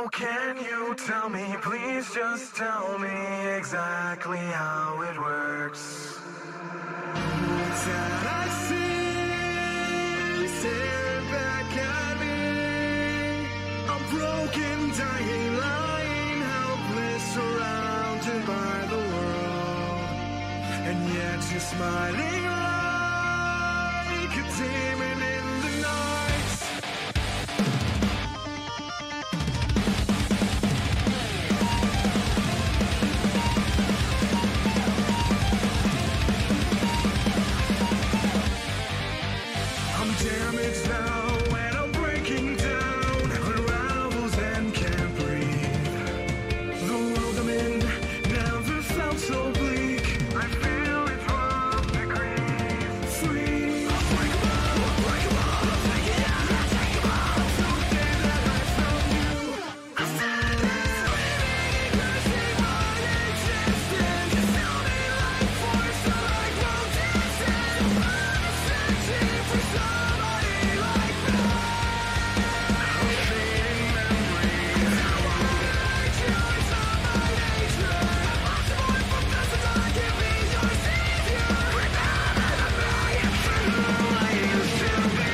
can you tell me, please just tell me exactly how it works? That I see staring back at me, a broken, dying, lying, helpless, surrounded by the world, and yet you're smiling like a demon in the night. Damaged now and I'm breaking down, unravels and can't breathe. The world I'm in never felt so bleak. I feel it's 12 degrees. Free. Unbreakable, unbreakable. I'll take it out, I'll take it all. So say that I found you. I stand there screaming, cursing my existence. You tell me like force, so like road distance. I'm searching for somebody like me. I'm fading memories. I wanna hurt you, it's not my nature. I'm torn from dozens, I can be your savior. Remember the million for who I used to be.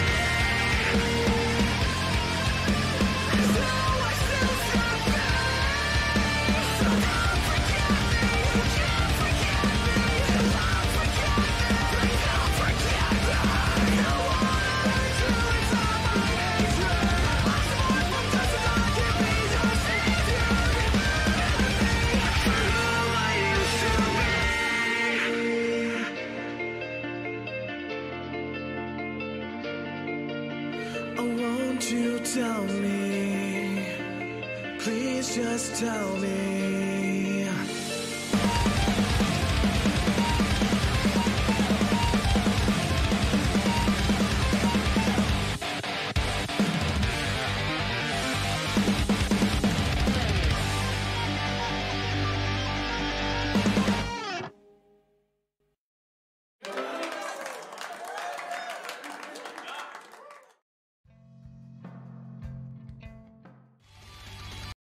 Cause now I still stand there. So don't forget me, you can't forget me. Don't forget me, please don't forget me. I wanna hurt you, it's not my nature. I'm torn from dozens, I can be your savior. Remember me for who I used to be. Oh, won't you tell me? Please just tell me.